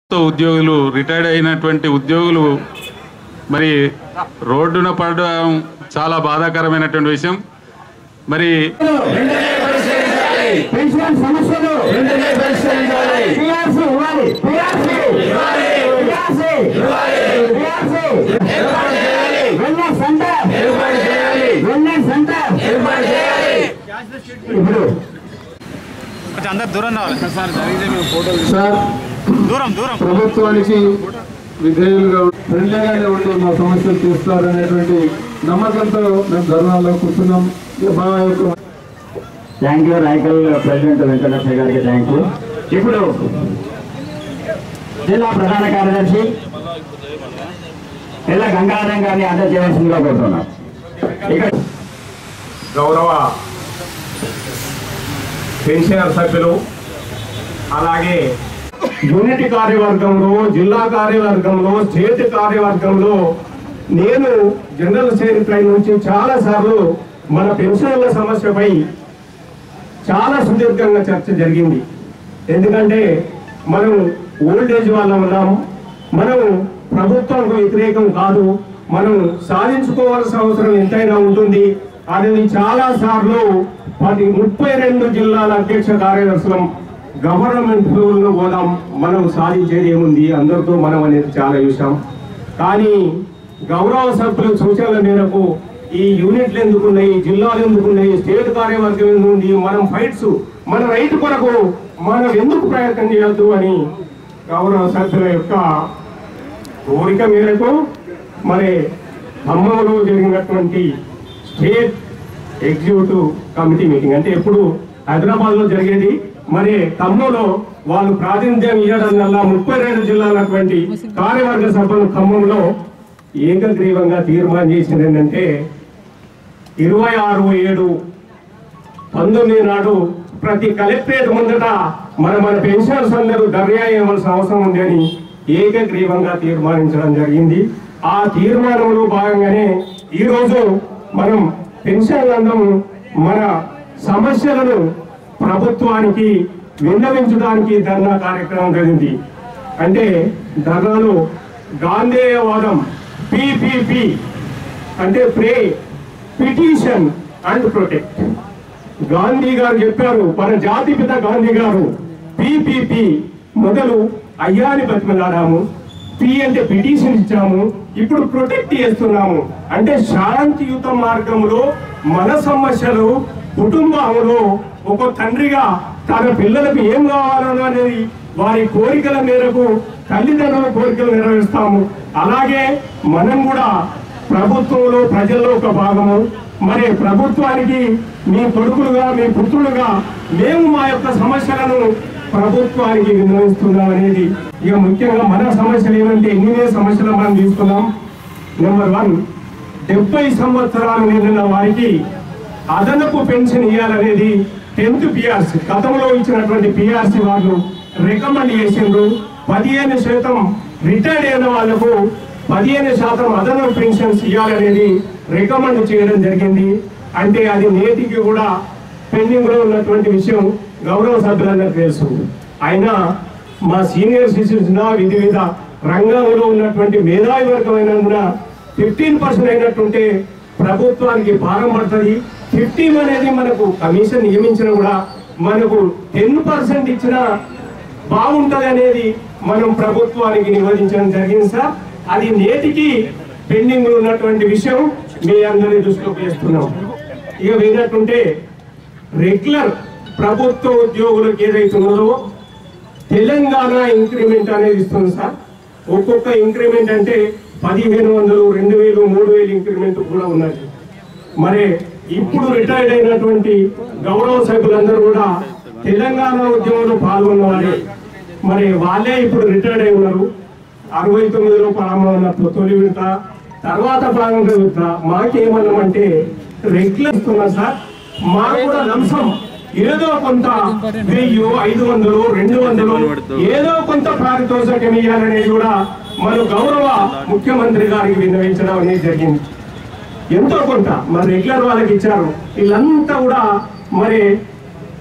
ఉద్యోగులు రిటైర్డ్ అయినటువంటి ఉద్యోగులు మరి రోడ్డున పడడం చాలా బాధాకరమైనటువంటి విషయం. మరి ప్రభుత్వానికి విధేయులుగా ఫ్రెండ్లీగానే ఉండి మా సమస్యలు తీస్తారనేటువంటి నమ్మకంతో మేము ధర్నాల్లో కూర్చున్నాం. Thank you Rayakal president Venkateswara గారికి థ్యాంక్ యూ. ఇప్పుడు జిల్లా ప్రధాన కార్యదర్శి పిల్ల గంగాధరం గారిని అర్థం చేయవలసిందిగా కోరుతున్నాం. ఇక్కడ గౌరవ పెన్షనర్ సభ్యులు అలాగే యూనిట్ కార్యవర్గంలో, జిల్లా కార్యవర్గంలో, స్టేట్ కార్యవర్గంలో నేను జనరల్ సెక్రటరీ నుంచి చాలా సార్లు మన పెన్షన్ల సమస్యపై చాలా సుదీర్ఘంగా చర్చ జరిగింది. ఎందుకంటే మనం ఓల్డ్ ఏజ్ వాళ్ళం ఉన్నాం, మనం ప్రభుత్వానికి వ్యతిరేకం కాదు, మనం సాధించుకోవాల్సిన అవసరం ఎంతైనా ఉంటుంది అనేది చాలా సార్లు 32 జిల్లాల అధ్యక్ష కార్యదర్శులం గవర్నమెంట్ రూల్ను పోదాం, మనం సాధించేది ఏముంది, అందరితో మనం అనేది చాలా చూసాం. కానీ గౌరవ సభ్యుల సూచనల మేరకు ఈ యూనిట్లు ఎందుకున్నాయి, జిల్లాలు ఎందుకున్నాయి, స్టేట్ కార్యవర్గం ఎందుకు, మనం ఫైట్స్ మన రైతు కొరకు మనం ఎందుకు ప్రయత్నం చేయొద్దు అని గౌరవ సభ్యుల యొక్క కోరిక మేరకు మరి ఖమ్మంలో జరిగినటువంటి స్టేట్ ఎగ్జిక్యూటివ్ కమిటీ మీటింగ్, అంటే ఎప్పుడు హైదరాబాద్లో జరిగేది, మరి ఖమ్మంలో వాళ్ళు ప్రాతినిధ్యం ఇవ్వడం వల్ల 32 జిల్లాలటువంటి కార్యవర్గ సభలు ఖమ్మంలో ఏకగ్రీవంగా తీర్మానం చేసింది ఏంటంటే 26/7/19 నాడు ప్రతి కలెక్టరేట్ ముందట మన పెన్షనర్స్ అందరూ ధర్నా చేయవలసిన అవసరం ఉంది అని ఏకగ్రీవంగా తీర్మానించడం జరిగింది. ఆ తీర్మానంలో భాగంగానే ఈరోజు మనం పెన్షన్లందరం మన సమస్యలను ప్రభుత్వానికి విన్నవించడానికి ధర్నా కార్యక్రమం జరిగింది. అంటే ధర్నాలు గాంధేయవాదం పిపిపి అంటే pray, petition and protect. Gandhi గారు చెప్పారు, మన జాతిపిత గాంధీ గారు పిపిపి మొదలు అయ్యాని బతిమలాడాము, పి అంటే పిటిషన్ ఇచ్చాము, ఇప్పుడు ప్రొటెక్ట్ చేస్తున్నాము. అంటే శాంతియుత మార్గంలో మన సమస్యలు కుటుంబంలో ఒక తండ్రిగా తన పిల్లలకు ఏం కావాలనో అనేది వారి కోరికల మేరకు తల్లిదండ్రుల కోరికలు నెరవేరుస్తాము. అలాగే మనం కూడా ప్రభుత్వంలో ప్రజల్లో ఒక భాగము, మరి ప్రభుత్వానికి మీ కొడుకులుగా మీ పుత్రులుగా మేము మా యొక్క సమస్యలను ప్రభుత్వానికి విన్నవిస్తున్నాం అనేది. ఇక ముఖ్యంగా మన సమస్యలు ఏమంటే ఎన్ని సమస్యలు మనం తీసుకున్నాం. నెంబర్ 1, 70 సంవత్సరాలు నిండిన వారికి అదనపు పెన్షన్ ఇవ్వాలనేది 10th PRC గతంలో ఇచ్చినటువంటి PRC వాళ్ళు రికమెండ్ చేసిండ్రు. 15% రిటైర్డ్ అయిన వాళ్లకు 15% అదనపు పెన్షన్స్ ఇవ్వాలనేది రికమెండ్ చేయడం జరిగింది. అంటే అది నేటికి కూడా పెండింగ్ లో ఉన్నటువంటి విషయం గౌరవ సభ్యులందరూ తెలుసు. అయినా మా సీనియర్ సిటిజన్స్ వివిధ రంగంలో ఉన్నటువంటి మేధావి వర్గమైనందున 15% అయినట్టుంటే ప్రభుత్వానికి భారం పడుతుంది. 15 అనేది మనకు కమిషన్ నియమించినా కూడా మనకు 10% ఇచ్చినా బాగుంటుంది అనేది మనం ప్రభుత్వానికి నివేదించడం జరిగింది సార్. అది నేటికి పెండింగ్ లో ఉన్నటువంటి విషయం మీ అందరి దృష్టిలోకి వేస్తున్నాం. ఇక విన్నట్టుంటే రెగ్యులర్ ప్రభుత్వ ఉద్యోగులకు ఏదైతే ఉన్నదో తెలంగాణ ఇంక్రిమెంట్ అనేది ఇస్తుంది సార్. ఒక్కొక్క ఇంక్రిమెంట్ అంటే 1500, 2000, 3000 ఇంక్రిమెంట్ కూడా ఉన్నది. మరి ఇప్పుడు రిటైర్డ్ అయినటువంటి గౌరవ సభ్యులందరూ కూడా తెలంగాణ ఉద్యమంలో పాల్గొన్నవారే, మరి వాళ్ళే ఇప్పుడు రిటైర్డ్ అయి ఉన్నారు. 69లో ప్రారంభమైనప్పుడు తొలి విడత, తర్వాత ప్రారంభ విడత మాకేమన్నామంటే రెగ్యులర్ ఇస్తున్నాం సార్. మాకు కూడా లంసం ఏదో కొంత 1000, 500, 200 ఏదో కొంత పారితోషికం ఇవ్వాలనేది కూడా మన గౌరవ ముఖ్యమంత్రి గారికి విన్నవించడం అనేది జరిగింది. ఎంతో కొంత మరి రెగ్యులర్ వాళ్ళకి ఇచ్చారు. వీళ్ళంతా కూడా మరి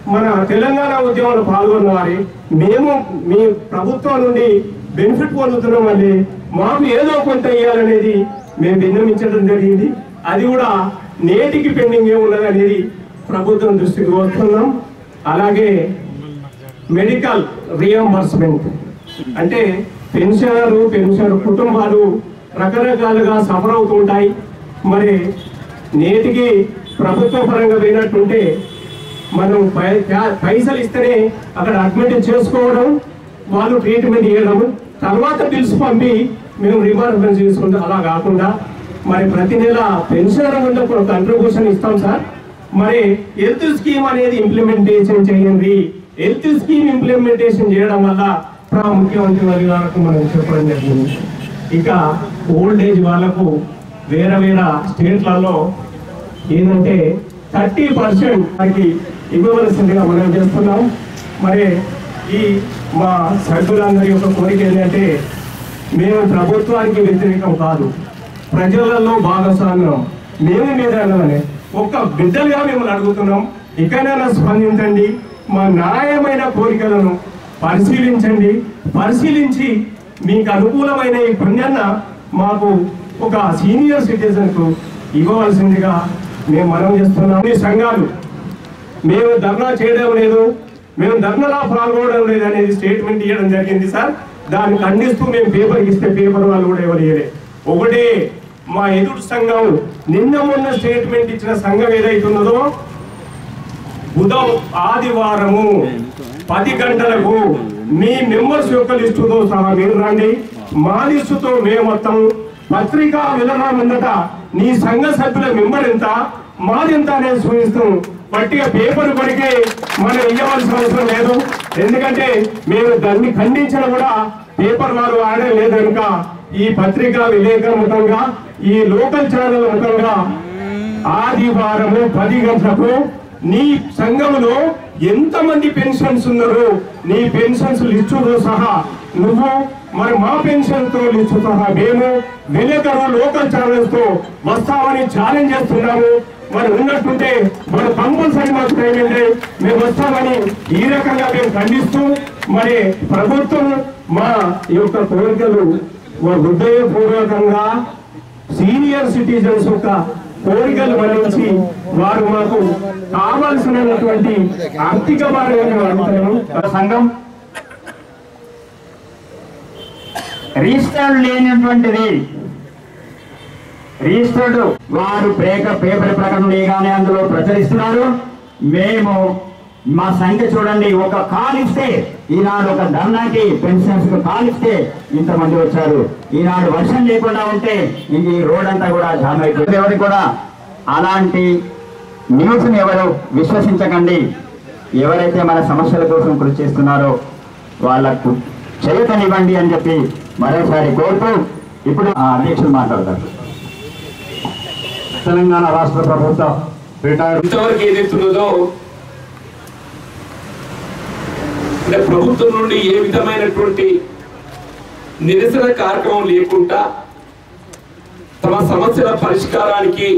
మన తెలంగాణ ఉద్యమంలో పాల్గొన్న వారి మేము మీ ప్రభుత్వం నుండి బెనిఫిట్ పొందుతున్నాం మళ్ళీ మాకు ఏదో కొంత ఇవ్వాలనేది మేము విన్నవించడం జరిగింది. అది కూడా నేటికి పెండింగ్ ఏమున్నది అనేది ప్రభుత్వం దృష్టికి వస్తున్నాం. అలాగే మెడికల్ రియంబర్స్మెంట్ అంటే పెన్షనర్ కుటుంబాలు రకరకాలుగా సఫర్ అవుతుంటాయి. మరి నేటికి ప్రభుత్వ పరంగా పోయినట్టుంటే మనం పైసలు ఇస్తేనే అక్కడ అడ్మిట్ చేసుకోవడం, వాళ్ళు ట్రీట్మెంట్ ఇవ్వడం, తర్వాత బిల్స్ పంపి మేము రిమార్మెంట్ చేసుకుంటాం. అలా కాకుండా మరి ప్రతి నెల పెన్షనర్ ముందు ఒక కంట్రిబ్యూషన్ ఇస్తాం సార్. మరి హెల్త్ స్కీమ్ అనేది ఇంప్లిమెంటేషన్ చేయండి. హెల్త్ స్కీమ్ ఇంప్లిమెంటేషన్ చేయడం వల్ల ముఖ్యమంత్రి వారి వాళ్ళకు మనం చెప్పడం జరిగింది. ఇక ఓల్డ్ ఏజ్ వాళ్ళకు వేరే స్టేట్లలో ఏంటంటే 30% మనకి ఇవ్వవలసిందిగా మనం చేస్తున్నాం. మరి ఈ మా సభ్యులందరి యొక్క కోరిక ఏంటంటే మేము ప్రభుత్వానికి వ్యతిరేకం కాదు, ప్రజలలో భాగస్వామ్యం మేము మీదనే ఒక్క బిడ్డలుగా మిమ్మల్ని అడుగుతున్నాం. ఇకనైనా స్పందించండి, మా న్యాయమైన కోరికలను పరిశీలించి మీకు అనుకూలమైన ఈ పుణ్యాన్న మాకు ఒక సీనియర్ సిటిజన్కు ఇవ్వవలసిందిగా మేము మనం చేస్తున్నాం. ఈ సంఘాలు మేము ధర్నా చేయడం లేదు, మేము ధర్నాలో పాల్గొనడం లేదు అనేది స్టేట్మెంట్ ఇవ్వడం జరిగింది సార్. దాన్ని ఖండిస్తూ మేము పేపర్ ఇస్తే పేపర్ వాళ్ళు కూడా ఎవరు ఇవ్వలేదు. ఒకటే మా ఎదుటి సంఘం నిన్న మొన్న స్టేట్మెంట్ ఇచ్చిన సంఘం ఏదైతున్నదో ఆదివారము 10 గంటలకు మీ మెంబర్స్ యొక్క లిస్టుతో సహా మీరు రండి. మా లిస్టుతో మేము మొత్తం పత్రికా వివరణ ముందట నీ సంఘ సభ్యుల మెంబర్ ఎంత మాదెంత అనేది చూపిస్తాం. పట్టిగా పేపర్ కొడికే మనం ఇవ్వవలసిన అవసరం లేదు. ఎందుకంటే మేము దాన్ని ఖండించిన కూడా పేపర్ వారు ఆడే లేదు కనుక ఈ పత్రికా విలేకరుల ముఖంగా ఈ లోకల్ ఛానల్ ముఖంగా ఆదివారము 10 గంటలకు నీ సంఘంలో ఎంతమంది పెన్షన్స్ ఉన్నారు నీ పెన్షన్స్ లిస్టుతో సహా నువ్వు మరి మా పెన్షన్ తో లిస్టు సహా మేము విలేకరులు లోకల్ ఛానల్స్ తో వస్తామని ఛాలెంజ్ చేస్తున్నాము. మరి ఉన్నట్టుంటే మన కంపల్సరీ మాకు టైం ఏంటి మేము వస్తామని ఈ రకంగా మేము ఖండిస్తూ మరి ప్రభుత్వం మా యొక్క కోరికలు హృదయపూర్వకంగా సీనియర్ సిటిజన్స్ యొక్క కోరికలు మన్నించి వారు మాకు కావాల్సినటువంటి ఆర్థిక సంఘం రిజిస్టర్డ్ లేనటువంటిది రిజిస్టర్డ్ వారు పేపర్ ప్రకటనగానే అందులో ప్రచురిస్తున్నారు. మేము మా సంఖ్య చూడండి, ఒక కాల్ ఇస్తే ఈనాడు ఒక ధర్నాకి పెన్షన్స్ కాల్ ఇస్తే ఇంతమంది వచ్చారు. ఈనాడు వర్షం లేకుండా ఉంటే ఇంక ఈ రోడ్ అంతా కూడా జామ్ అయిపోయింది. ఎవరు కూడా అలాంటి న్యూస్ని ఎవరు విశ్వసించకండి. ఎవరైతే మన సమస్యల కోసం కృషి చేస్తున్నారో వాళ్లకు చేయతనివ్వండి అని చెప్పి మరోసారి కోరుతూ ఇప్పుడు అధ్యక్షులు మాట్లాడతారు. తెలంగాణ రాష్ట్ర ప్రభుత్వ రిటైర్డ్ ఇంతవరకు ఏదైతున్నదో ప్రభుత్వం నుండి ఏ విధమైనటువంటి నిరసన కార్యక్రమం లేకుండా తమ సమస్యల పరిష్కారానికి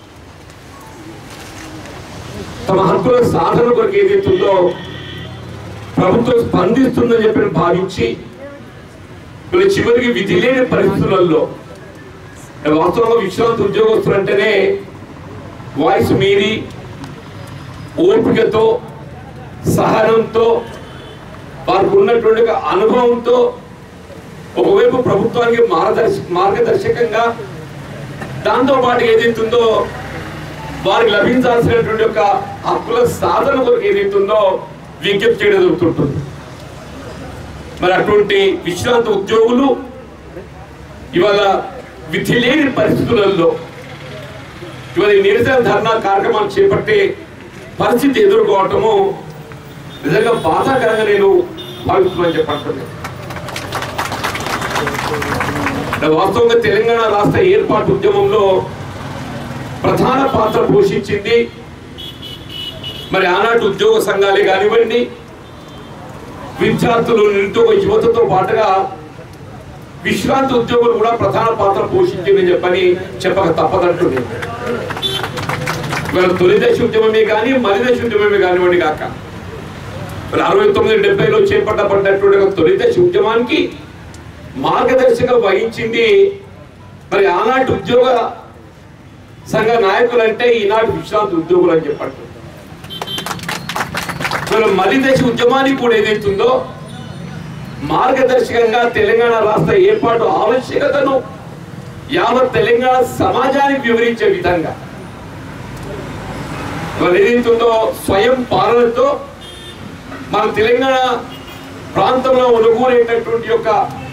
తమ హక్కుల సాధన కొరకు ఏదైతుందో ప్రభుత్వం స్పందిస్తుందని చెప్పి భావించి చివరికి విధి లేని పరిస్థితులలో వాస్తవంగా విశ్రాంతి ఉద్యోగస్తులు అంటేనే వాయిస్ మీరి ఓపికతో సహనంతో వారికి ఉన్నటువంటి అనుభవంతో ఒకవైపు ప్రభుత్వానికి మార్గదర్శకంగా దాంతో పాటు ఏదైతుందో వారికి లభించాల్సినటువంటి ఒక హక్కుల సాధన కొరకు ఏదైతుందో విజ్ఞప్తి చేయడం జరుగుతుంటుంది. మరి అటువంటి విశ్రాంతి ఉద్యోగులు ఇవాళ విధి లేని పరిస్థితులలో ఇవాళ నిరసన ధర్నా కార్యక్రమాలు చేపట్టే పరిస్థితి ఎదుర్కోవటము నిజంగా బాధాకరంగా నేను భావిస్తున్నాను చెప్పండి. వాస్తవంగా తెలంగాణ రాష్ట్ర ఏర్పాటు ఉద్యమంలో ప్రధాన పాత్ర పోషించింది మరి ఆనాటి ఉద్యోగ సంఘాలే కానివ్వండి, విద్యార్థులు నిరుద్యోగ యువతతో పాటుగా విశ్రాంతి ఉద్యోగులు కూడా ప్రధాన పాత్ర పోషించిందని చెప్పక తప్పదంటుంది. ఇవాళ తొలి దశ ఉద్యమమే కానీ మలి దశ ఉద్యమమే కానివ్వండి కాక 69-70లో చేపట్టబడినటువంటి ఒక తొలి దశ ఉద్యమానికి మార్గదర్శకం వహించింది మరి ఆనాటి ఉద్యోగ సంఘ నాయకులు అంటే ఈనాటి విశ్రాంతి ఉద్యోగులు అని చెప్పండి. మలి దశ ఉద్యమానికి కూడా ఏదైతుందో మార్గదర్శకంగా తెలంగాణ రాష్ట్ర ఏర్పాటు ఆవశ్యకతను యావత్ తెలంగాణ సమాజానికి వివరించే విధంగా ఏదైతుందో స్వయం పాలనతో మన తెలంగాణ ప్రాంతంలో ఒనుగూరేటటువంటి యొక్క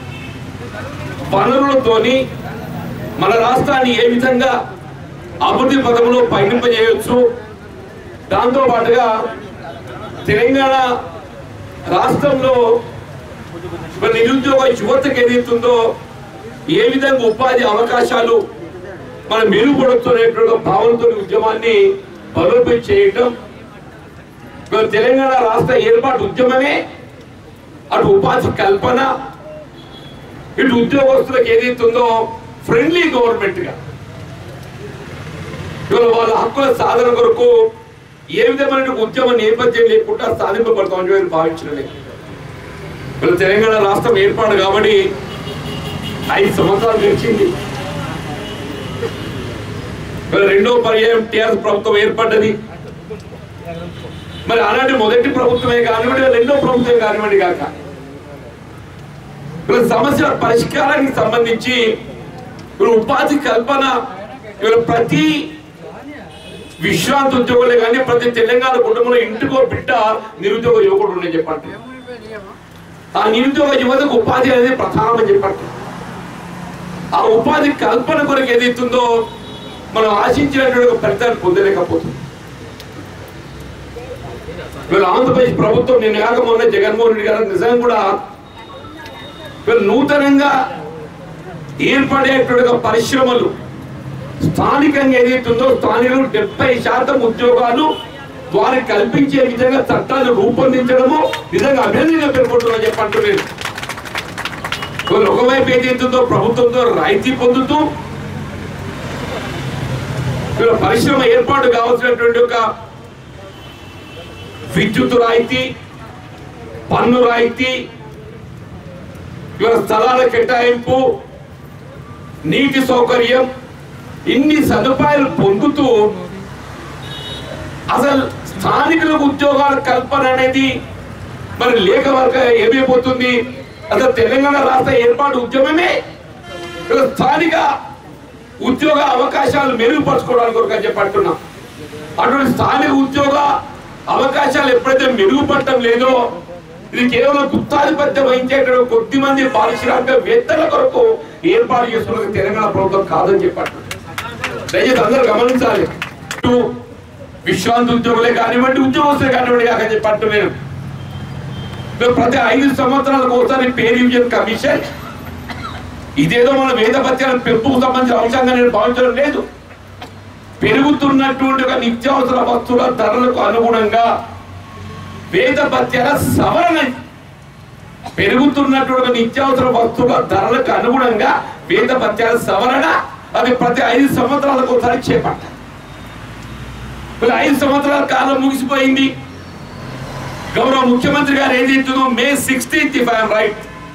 వనరులతోని మన రాష్ట్రాన్ని ఏ విధంగా అభివృద్ధి పథంలో పయనింపజేయవచ్చు, దాంతో పాటుగా తెలంగాణ రాష్ట్రంలో నిరుద్యోగ యువతకు ఏదైతుందో ఏ విధంగా ఉపాధి అవకాశాలు మనం మెరుగుపడుతున్నటువంటి భావనతో ఉద్యమాన్ని బలోపేతం చేయటం, తెలంగాణ రాష్ట్ర ఏర్పాటు ఉద్యమమే అటు ఉపాధి కల్పన, ఇటు ఉద్యోగస్తులకు ఏదైతుందో ఫ్రెండ్లీ గవర్నమెంట్ గా ఇవాళ వాళ్ళ హక్కుల సాధన కొరకు ఏ విధమైన ఉద్యమ నేపథ్యం లేకుండా సాధింపబడతామని భావించలేదు. వీళ్ళ తెలంగాణ రాష్ట్రం ఏర్పాటు కాబట్టి 5 సంవత్సరాలు గడిచింది. వీళ్ళ రెండో పర్యాయం టీఆర్ఎస్ ప్రభుత్వం ఏర్పడ్డది. మరి అలాంటి మొదటి ప్రభుత్వమే కానివ్వండి, రెండో ప్రభుత్వమే కానివ్వండి కాక వీళ్ళ సమస్యల పరిష్కారానికి సంబంధించి వీళ్ళ ఉపాధి కల్పన వీళ్ళ ప్రతి విశ్రాంతి ఉద్యోగులే కానీ ప్రతి తెలంగాణ కుటుంబంలో ఇంటికో బిడ్డ నిరుద్యోగ యువకుడు ఉండే చెప్పండి. ఆ నిరుద్యోగ యువతకు ఉపాధి అనేది ప్రధానమని చెప్పండి. ఆ ఉపాధి కల్పన కొరకు ఏదైతుందో మనం ఆశించినటువంటి ఫలితాన్ని పొందలేకపోతుంది. వీళ్ళ ఆంధ్రప్రదేశ్ ప్రభుత్వం నిన్న కాక మొన్న జగన్మోహన్ రెడ్డి గారు నిజంగా కూడా వీళ్ళు నూతనంగా ఏర్పడేటువంటి పరిశ్రమలు స్థానికంగా ఏదైతుందో స్థానికులు 70% ఉద్యోగాలు వారికి కల్పించే విధంగా చట్టాలు రూపొందించడము నిజంగా అభినందనగా పేర్కొంటున్నారని చెప్పంటున్నారు. ఒకవైపు ఏదైతుందో ప్రభుత్వంతో రాయితీ పొందుతూ వీళ్ళ పరిశ్రమ ఏర్పాటు కావాల్సినటువంటి ఒక విద్యుత్ రాయితీ, పన్ను రాయితీ, ఇవాళ స్థలాల కేటాయింపు, నీటి సౌకర్యం, ఇన్ని సదుపాయాలు పొందుతూ అసలు స్థానికులకు ఉద్యోగాల కల్పన అనేది మరి లేక వరకు ఏమైపోతుంది. అసలు తెలంగాణ రాష్ట్ర ఏర్పాటు ఉద్యమమే స్థానిక ఉద్యోగ అవకాశాలు మెరుగుపరచుకోవడానికి కొరకు చెప్పంటున్నాం. అటువంటి స్థానిక ఉద్యోగ అవకాశాలు ఎప్పుడైతే మెరుగుపడటం లేదో ఇది కేవలం గుత్తాధిపత్యం వహించేటువంటి కొద్ది మంది పారిశ్రామికవేత్తల కొరకు ఏర్పాటు చేసుకున్న తెలంగాణ ప్రభుత్వం కాదని చెప్పండి. దయచేసి అందరూ గమనించాలి. విశ్రాంతి ఉద్యోగులే కానివ్వండి, ఉద్యోగస్తులే కానివ్వండి కాక చెప్పట్టు నేను ప్రతి 5 సంవత్సరాలకు ఒకసారి పే రివిజన్ కమిషన్ ఇదేదో మన వేద భత్యాల పెంపుకు సంబంధించిన అంశంగా నేను భావించడం లేదు. పెరుగుతున్నటువంటి ఒక నిత్యావసర వస్తువుల ధరలకు అనుగుణంగా వేద భత్యాల సవరణ, పెరుగుతున్నటువంటి నిత్యావసర వస్తువుల ధరలకు అనుగుణంగా వేద భత్యాల సవరణ అది ప్రతి 5 సంవత్సరాలకు ఒకసారి చేపట్టాలి. 5 సంవత్సరాల కాలం ముగిసిపోయింది. గౌరవ ముఖ్యమంత్రి గారు ఏదైతుందో May 16th if I am right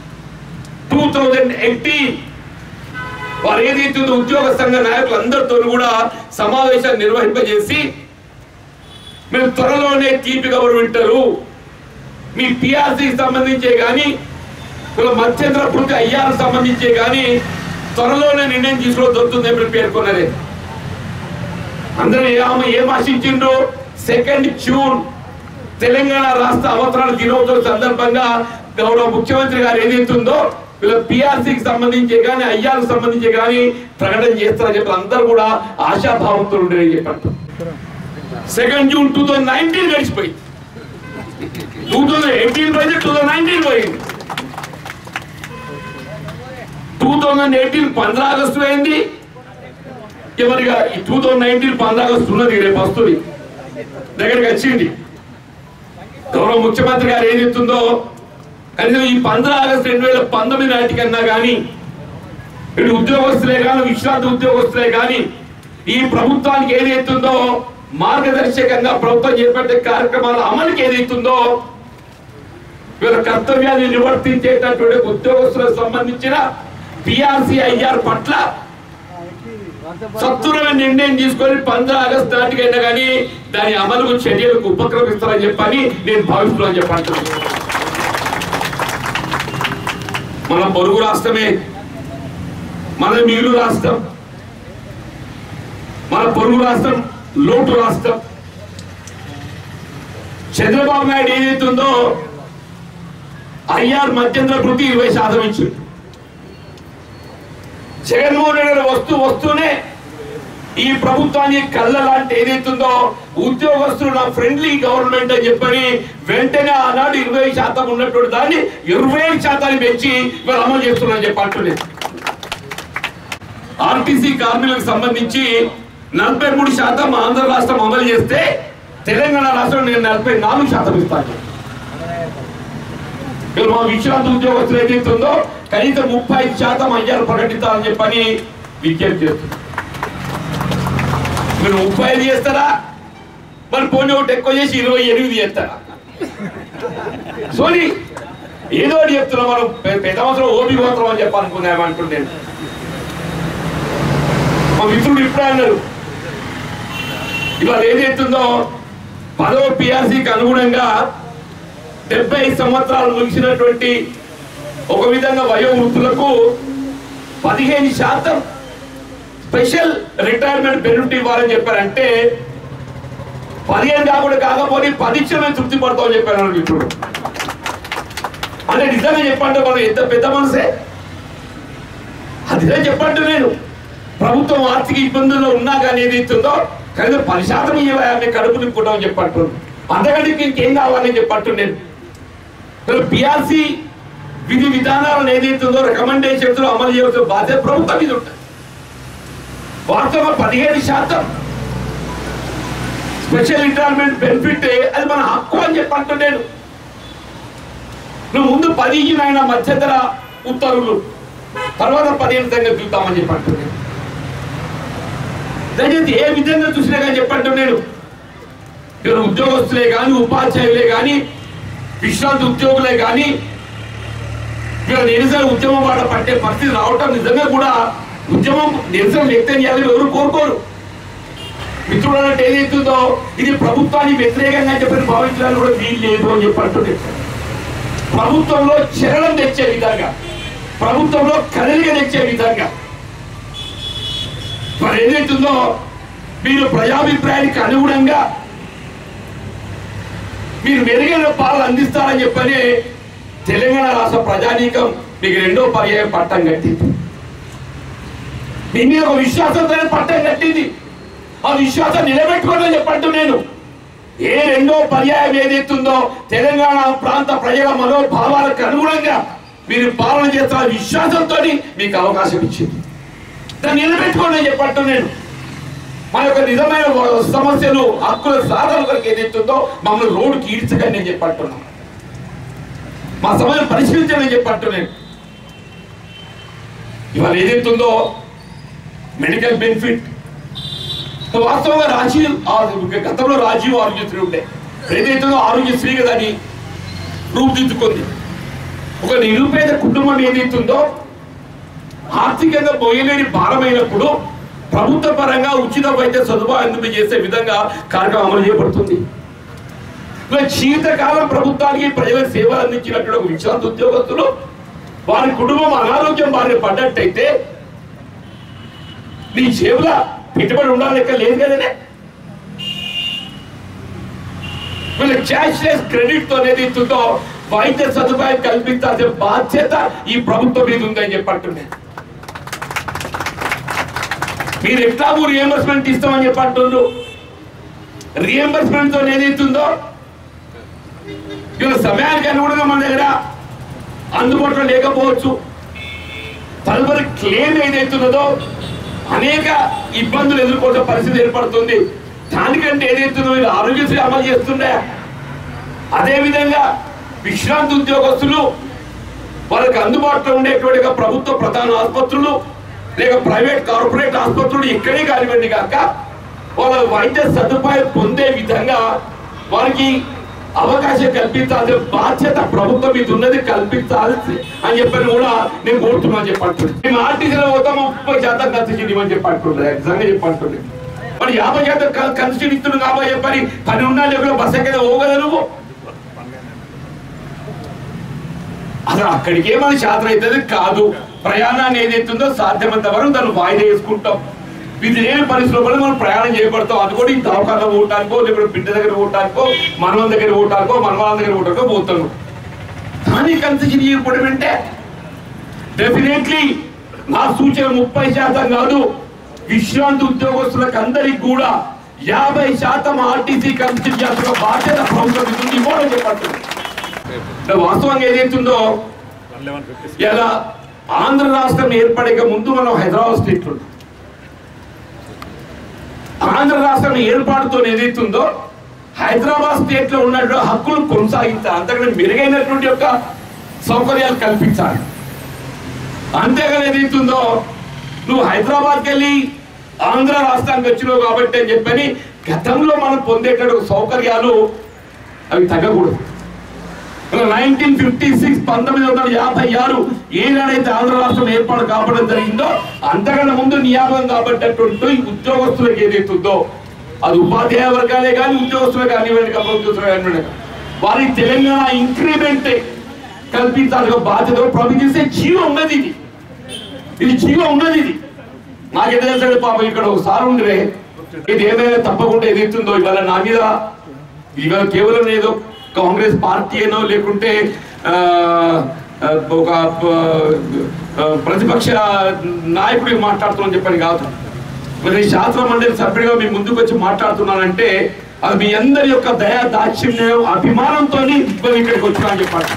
2018 వారు ఏదైతుందో ఉద్యోగ సంఘ నాయకులందరితో కూడా సమావేశాన్ని నిర్వహింపజేసి మేము త్వరలోనే తీపి గవర్నమెంట్ మీ పిఆర్సీకి సంబంధించే కానీ మధ్యంతర పూర్తి అయ్యాలకు సంబంధించే కానీ త్వరలోనే నిర్ణయం తీసుకోవడం దొరుకుతుందని పేర్కొన్నది. అందరూ ఏం ఆశించిండ్రు? 2 జూన్ తెలంగాణ రాష్ట్ర అవతరణ దినోత్సవం సందర్భంగా గౌరవ ముఖ్యమంత్రి గారు ఏదైతుందో వీళ్ళ పిఆర్సీకి సంబంధించి కానీ అయ్యాలకు సంబంధించి కానీ ప్రకటన చేస్తారని చెప్పి అందరూ కూడా ఆశాభావంతో ఉండేది చెప్పండి. 2 జూన్ 2019 గడిచిపోయింది. 2018 పోయింది, 2019 పోయింది. 2018 15 ఆగస్టు అయింది. ఎవరిగా ఈ 2019 15 ఆగస్టు ఉన్నది, రేపు వస్తుంది దగ్గరికి వచ్చింది. గౌరవ ముఖ్యమంత్రి గారు ఏదైతుందో కనీసం ఈ 15 ఆగస్టు 2019 నాటికన్నా కానీ ఇటు ఉద్యోగస్తులే కానీ విశ్రాంతి ఉద్యోగస్తులే కానీ ఈ ప్రభుత్వానికి ఏదైతుందో మార్గదర్శకంగా ప్రభుత్వం చేపట్టే కార్యక్రమాల అమలుకి ఏదైతుందో వీళ్ళ కర్తవ్యాన్ని నిర్వర్తించేటటువంటి ఉద్యోగస్తులకు సంబంధించిన పిఆర్సీ ఐఆర్ పట్ల సత్వరమైన నిర్ణయం తీసుకొని 15 ఆగస్టు నాటికైనా కానీ దాని అమలుకు చర్యలకు ఉపక్రమిస్తారని చెప్పని నేను భావిస్తున్నాను చెప్పంటున్నాను. మన పొరుగు రాష్ట్రమే, మన మిగులు రాష్ట్రం, మన పొరుగు రాష్ట్రం లోటు రాష్ట్రం. చంద్రబాబు నాయుడు ఏదైతుందో ఐఆర్ మధ్యంతర వృత్తి 20% ఇచ్చింది. జగన్మోహన్ రెడ్డి వస్తూనే ఈ ప్రభుత్వాన్ని కళ్ళ లాంటి ఏదైతుందో ఉద్యోగస్తులు నా ఫ్రెండ్లీ గవర్నమెంట్ అని చెప్పని వెంటనే ఆనాడు 20% ఉన్నటువంటి దాన్ని 25% పెంచి ఇవాళ అమలు చేస్తున్నారని చెప్పి అంటున్నాను. ఆర్టీసీ కార్మికులకు సంబంధించి 43% ఆంధ్ర రాష్ట్రం అమలు చేస్తే తెలంగాణ రాష్ట్రం నేను 44% ఇస్తాను. మా విశ్రాంతి ఉద్యోగస్తులు ఏదైతుందో కనీసం 35% ఐఆర్ ప్రకటిస్తారని చెప్పని విజ్ఞప్తి చేస్తున్నారు. మీరు 35 చేస్తారా, మరి పోనీ ఒకటి ఎక్కువ చేసి 28 చేస్తారా? సోని ఏదో ఒకటి చెప్తున్నాం. మనం పెద్ద అవసరం ఓపి గోత్రం అని చెప్పాలనుకున్నామంటుండేది. మా మిత్రుడు ఇప్పుడే అన్నారు, ఇవాళ ఏదైతుందో 10వ పిఆర్సీకి అనుగుణంగా 70 సంవత్సరాలు ముగిసినటువంటి ఒక విధంగా వయోవృద్ధులకు 15% స్పెషల్ రిటైర్మెంట్ బెనిఫిట్ ఇవ్వాలని చెప్పారంటే 15 కాకుండా కాకపోతే 10 ఇచ్చిన తృప్తి పడతామని చెప్పారు మిత్రుడు. అంటే నిజంగా చెప్పండి, మనం ఎంత పెద్ద మనసే అదిగా చెప్పండి. నేను ప్రభుత్వం ఆర్థిక ఇబ్బందుల్లో ఉన్నా కానీ ఏదైతుందో కనీసం 10% ఇవ్వాలి కడుపు నింపుకుంటామని చెప్పంటున్నాను. అంతకంటే ఇంకేం కావాలని చెప్పట్టు నేను పిఆర్సీ విధి విధానాలను ఏదైతుందో రికమెండేషన్స్ లో అమలు చేయాల్సిన బాధ్యత ప్రభుత్వం మీద ఉంటుంది. వాస్తవంగా 15% స్పెషల్ రిటైర్మెంట్ బెనిఫిట్ అది మన హక్కు అని చెప్పంటు నేను. నువ్వు ముందు 10 ఇచ్చిన మధ్యంతర ఉత్తర్వులు, తర్వాత 15 సంగతి చూద్దామని చెప్పంటు నేను. దయచేసి ఏ విధంగా చూసినా కానీ చెప్పంటు నేను. ఇక్కడ ఉద్యోగస్తులే కానీ, ఉపాధ్యాయులే కానీ, విశ్రాంతి ఉద్యోగులే కానీ ఇక్కడ నిరసన ఉద్యమం వాడ పట్టే పరిస్థితి రావటం నిజంగా కూడా ఉద్యమం నిరసన వ్యక్తం చేయాలని ఎవరు కోరుకోరు. మిత్రుడు అన్నట్టు ఏదైతుందో ఇది ప్రభుత్వానికి వ్యతిరేకంగా చెప్పని భావించడానికి కూడా వీలు లేదు అని చెప్పంటుంది. ప్రభుత్వంలో చలనం తెచ్చే విధంగా, ప్రభుత్వంలో కదలిక తెచ్చే విధంగా మరి ఏదైతుందో మీరు ప్రజాభిప్రాయానికి అనుగుణంగా మీరు మెరుగైన పాలన అందిస్తారని చెప్పని తెలంగాణ రాష్ట్ర ప్రజానీకం మీకు 2వ పర్యాయం పట్టం కట్టింది. మీ మీద ఒక విశ్వాసంతో పట్టం కట్టింది. ఆ విశ్వాసం నిలబెట్టుకోవాలని చెప్పంటూ నేను. ఏ 2వ పర్యాయం ఏదైతుందో తెలంగాణ ప్రాంత ప్రజల మనోభావాలకు అనుగుణంగా మీరు పాలన చేస్తున్న విశ్వాసంతో మీకు అవకాశం ఇచ్చింది. దాన్ని నిలబెట్టుకోవాలని చెప్పంటూ నేను. మన యొక్క నిజమైన సమస్యలు, హక్కుల సాధన కొరకు ఏదైతుందో మమ్మల్ని రోడ్డుకి ఈడ్చకని నేను చెప్పంటున్నాను. మా సమయం పరిశీలించాలని చెప్పంటూ నేను. ఇవాళ ఏదైతుందో మెడికల్ బెనిఫిట్ వాస్తవంగా గతంలో రాజీవ్ ఆరోగ్యశ్రీ ఉండే, ఏదైతుందో ఆరోగ్యశ్రీగా దాన్ని రూపుదిద్దుకుంది. ఒక నిరుపేద కుటుంబం ఏదైతుందో ఆర్థికంగా పోయలేని భారమైనప్పుడు ప్రభుత్వ పరంగా ఉచిత వైద్య సదుపాయం చేసే విధంగా కార్యక్రమం అమలు చేయబడుతుంది. జీవితకాలం ప్రభుత్వానికి ప్రజలకు సేవలు అందించినటువంటి ఒక విశ్రాంతి ఉద్యోగస్తులు వారి కుటుంబం అనారోగ్యం బారిన పడ్డట్టయితే నీ జేబుల పెట్టుబడి ఉండాలి లెక్క లేదు కదనే. వీళ్ళ క్యాష్లెస్ క్రెడిట్ తో అనేది ఇస్తుందో వైద్య సదుపాయం కల్పించాల్సిన బాధ్యత ఈ ప్రభుత్వం మీద ఉందని చెప్పంటున్నాను. మీరు ఎట్లాగూ రియంబర్స్మెంట్ ఇస్తామని చెప్పంటుండ్రు. రియంబర్స్మెంట్ తో ఏదైతుందో ఇవాళ సమయానికి అనుగుణంగా మన దగ్గర అందుబాటులో లేకపోవచ్చు. తదుపరి క్లెయిమ్ ఏదైతున్నదో అనేక ఇబ్బందులు ఎదుర్కొనే పరిస్థితి ఏర్పడుతుంది. దానికంటే ఏదైతుందో మీరు ఆరోగ్యశ్రీ అమలు చేస్తుండే, అదేవిధంగా విశ్రాంతి ఉద్యోగస్తులు వాళ్ళకి అందుబాటులో ఉండేటువంటి ప్రభుత్వ ప్రధాన ఆసుపత్రులు లేక ప్రైవేట్ కార్పొరేట్ ఆసుపత్రులు ఇక్కడే కానివ్వండి కాక వాళ్ళ వైద్య సదుపాయం పొందే విధంగా వారికి అవకాశం కల్పించాల్సిన బాధ్యత ప్రభుత్వం మీద ఉన్నది, కల్పించాల్సి అని చెప్పని కూడా నేను కోరుతున్నాను చెప్పండి. మేము ఆర్టీసీలో పోతాము 30% కన్సెషన్ ఇవ్వని చెప్పంటుండే, నిజంగా చెప్పంటుండే. మరి 50% కన్సెషన్ ఇస్తున్నాం కాబట్టి చెప్పని పని ఉన్నా లేకుండా బస్ ఎక్కడ పోగలరు నువ్వు. అసలు అక్కడికే మన శాతం అవుతుంది కాదు. ప్రయాణాన్ని ఏదైతుందో సాధ్యమంత వరకు దాన్ని వాయిదా వేసుకుంటాం. ఇది లేని పరిస్థితుల్లో మనం ప్రయాణం చేయబడతాం. అది కూడా ఈ దవాఖానలో పోవటానికో, లేకపోతే బిడ్డ దగ్గర పోవటానికో, మనవల దగ్గర పోవటానికో, మనవాళ్ళ దగ్గర పోవటానికో పోతాను. కానీ కన్సెషన్ ఇవ్వడం అంటే డెఫినెట్లీ నా సూచన 30% కాదు, విశ్రాంతి ఉద్యోగస్తులకు అందరికి కూడా 50% ఆర్టీసీ కన్సెషన్ చేస్తున్న బాధ్యత ప్రభుత్వం ఇవ్వడం చెప్పండి. వాస్తవంగా ఏదైతుందో ఇలా ఆంధ్ర రాష్ట్రం ఏర్పడక ముందు మనం హైదరాబాద్ స్టేట్ ఉంది. ఆంధ్ర రాష్ట్రం ఏర్పాటుతో ఏదైతుందో హైదరాబాద్ స్టేట్ లో ఉన్నటువంటి హక్కులు కొనసాగించాలి, అంతకంటే మెరుగైనటువంటి యొక్క సౌకర్యాలు కల్పించాలి. అంతేగాని ఏదైతుందో నువ్వు హైదరాబాద్కి వెళ్ళి ఆంధ్ర రాష్ట్రానికి వచ్చినావు కాబట్టి అని చెప్పని గతంలో మనం పొందేటటువంటి సౌకర్యాలు అవి తగ్గకూడదు. 1956 ఏనాడైతే ఆంధ్ర రాష్ట్రం ఏర్పాటు కావడం జరిగిందో అంతకన్నా ముందు నియామకం కాబట్టేటువంటి ఉద్యోగస్తులకు ఏదైతుందో అది ఉపాధ్యాయ వర్గాలే కానీ ఉద్యోగస్తులు కానివ్వండి, ఉద్యోగస్తులు కానివ్వండి, వారికి తెలంగాణ ఇంక్రిమెంట్ కల్పించాల్సిన బాధ్యత ప్రభుత్వం చేసే జీవం ఉన్నది. ఇది జీవం ఉన్నది. ఇది నాకేదో తెలుసాడు పాపం ఇక్కడ ఒకసారి ఉండరే ఇది ఏదైనా తప్పకుండా ఏదైతుందో ఇవాళ నా మీద ఇవాళ కేవలం ఏదో కాంగ్రెస్ పార్టీ ఏనో లేకుంటే ఒక ప్రతిపక్ష నాయకుడికి మాట్లాడుతున్నాను చెప్పని కాదు. మరి శాస్త్ర మండలి సభ్యుడిగా మీ ముందుకు వచ్చి మాట్లాడుతున్నానంటే అది మీ అందరి యొక్క దయా దాక్షిణ్యం అభిమానంతో ఇక్కడికి వచ్చానని చెప్పాలి.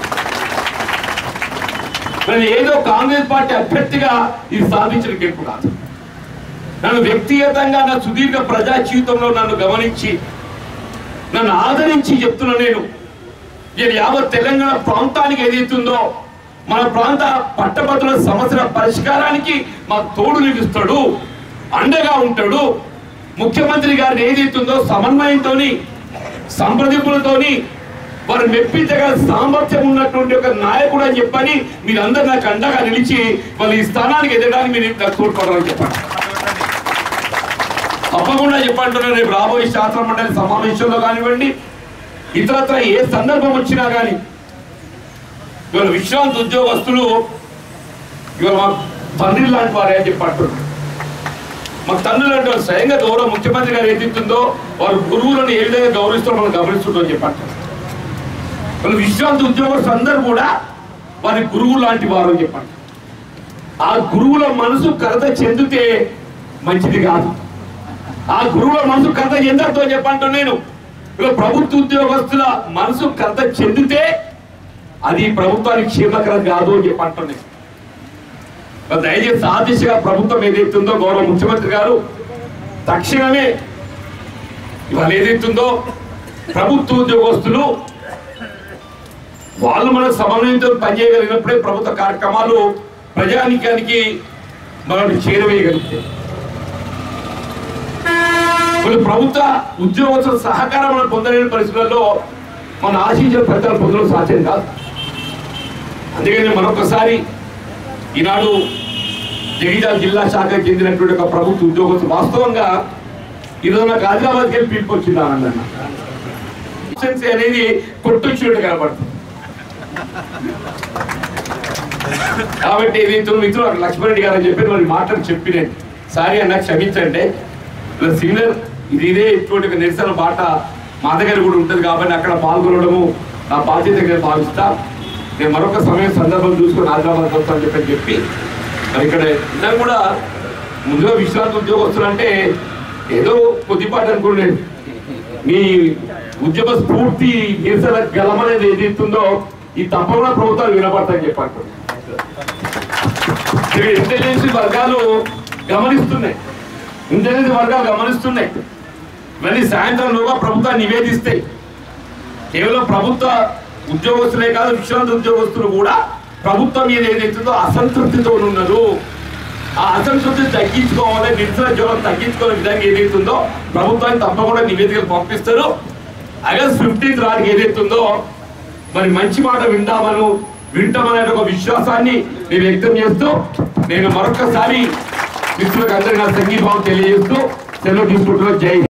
నేను ఏదో కాంగ్రెస్ పార్టీ అభ్యర్థిగా ఇది సాధించిన గెలుపు కాదు. నన్ను వ్యక్తిగతంగా నా సుదీర్ఘ ప్రజా జీవితంలో నన్ను గమనించి నన్ను ఆదరించి చెప్తున్నా నేను యావత్ తెలంగాణ ప్రాంతానికి ఏదైతుందో మన ప్రాంత పట్టభద్రుల సమస్యల పరిష్కారానికి మా తోడు నిలుస్తాడు, అండగా ఉంటాడు. ముఖ్యమంత్రి గారిని ఏదైతుందో సమన్వయంతో సంప్రదింపులతోని వారు మెప్పించగల సామర్థ్యం ఉన్నటువంటి ఒక నాయకుడు అని చెప్పని మీరందరూ నాకు అండగా నిలిచి వాళ్ళు ఈ స్థానానికి ఎదగడానికి మీరు నాకు తోడ్పడాలని చెప్పండి. తప్పకుండా చెప్పంటున్నారు. రేపు రాబోయే శాస్త్ర మండలి సమావేశంలో కానివ్వండి, ఇతరత్ర ఏ సందర్భం వచ్చినా కానీ ఇవాళ విశ్రాంతి ఉద్యోగస్తులు ఇవాళ మా తండ్రి లాంటి వారే అని చెప్పంటున్నారు. మా తండ్రులు అంటే స్వయంగా గౌరవ ముఖ్యమంత్రి గారు ఏదైతుందో వారు గురువులను ఏ విధంగా గౌరవిస్తారో మనం గమనిస్తుంటామని చెప్పంటారు. వాళ్ళు విశ్రాంతి ఉద్యోగస్తులు అందరూ కూడా వారి గురువు లాంటి వారు అని చెప్పండి. ఆ గురువుల మనసు కలత చెందితే మంచిది కాదు. ఆ గురువుల మనసు కలత చెందతో చెప్పంటూ నేను ఇలా ప్రభుత్వ ఉద్యోగస్తుల మనసు కలత చెందితే అది ప్రభుత్వానికి క్షేమకరం కాదు అని చెప్పంటున్నాను. దయచేసి ఆ దిశగా ప్రభుత్వం ఏదైతుందో గౌరవ ముఖ్యమంత్రి గారు తక్షణమే ఇవాళ ఏదైతుందో ప్రభుత్వ ఉద్యోగస్తులు వాళ్ళు మనకు సమన్వయంతో పనిచేయగలిగినప్పుడే ప్రభుత్వ కార్యక్రమాలు ప్రజానికానికి మనం చేరవేయగలుగుతాయి. కొన్ని ప్రభుత్వ ఉద్యోగస్తుల సహకారం మనం పొందలేని పరిస్థితుల్లో మనం ఆశించిన ఫలితాలు పొందడం సాధ్యం కాదు. అందుకని మరొకసారి ఈనాడు జగిత్యాల జిల్లా శాఖకు చెందినటువంటి ఒక ప్రభుత్వ ఉద్యోగస్తులు వాస్తవంగా ఈరోజు నాకు ఆదిలాబాద్కి వెళ్ళి పిలుపు వచ్చింది ఆనందన్న అనేది కొట్టొచ్చినట్టు కనబడుతుంది. కాబట్టి మిత్రులు లక్ష్మణరెడ్డి గారు అని చెప్పి మరి మాటలు చెప్పినాను. సారీ అన్న క్షమించండి. సీనియర్ ఇదే ఇటువంటి నిరసన బాట మా దగ్గర కూడా ఉంటుంది కాబట్టి అక్కడ పాల్గొనడము నా బాధ్యతగా భావిస్తా. నేను మరొక సమయం సందర్భం చూసుకొని ఆదిలాబాద్ వస్తానని చెప్పి మరి ఇక్కడ ఇలా కూడా ముందుగా విశ్రాంతి ఉద్యోగస్తులు అంటే ఏదో కొద్దిపాటు అనుకోండి. మీ ఉద్యమ స్ఫూర్తి నిరసన గలం అనేది ఏదైతుందో ఈ తప్పకుండా ప్రభుత్వాలు వినపడతాయని చెప్పండి. ఇంటెలిజెన్స్ వర్గాలు గమనిస్తున్నాయి. మళ్ళీ సాయంత్రంలోగా ప్రభుత్వాన్ని నివేదిస్తాయి. కేవలం ప్రభుత్వ ఉద్యోగస్తులే కాదు, విశ్రాంతి ఉద్యోగస్తులు కూడా ప్రభుత్వం మీద ఏదైతుందో అసంతృప్తితో ఉన్నారు. ఆ అసంతృప్తి తగ్గించుకోవాలి, నిరసన జ్వరం తగ్గించుకోవాలనే విధంగా ఏదైతుందో ప్రభుత్వాన్ని తప్పకుండా నివేదికలు పంపిస్తారు. ఆగస్ట్ 15 నాటికి ఏదైతుందో మరి మంచి మాట వింటామనే ఒక విశ్వాసాన్ని నేను వ్యక్తం చేస్తూ నేను మరొకసారి మిత్రులకు అందరికీ నా సంఘీభావం తెలియజేస్తూ సెలవు తీసుకుంటున్నా. జై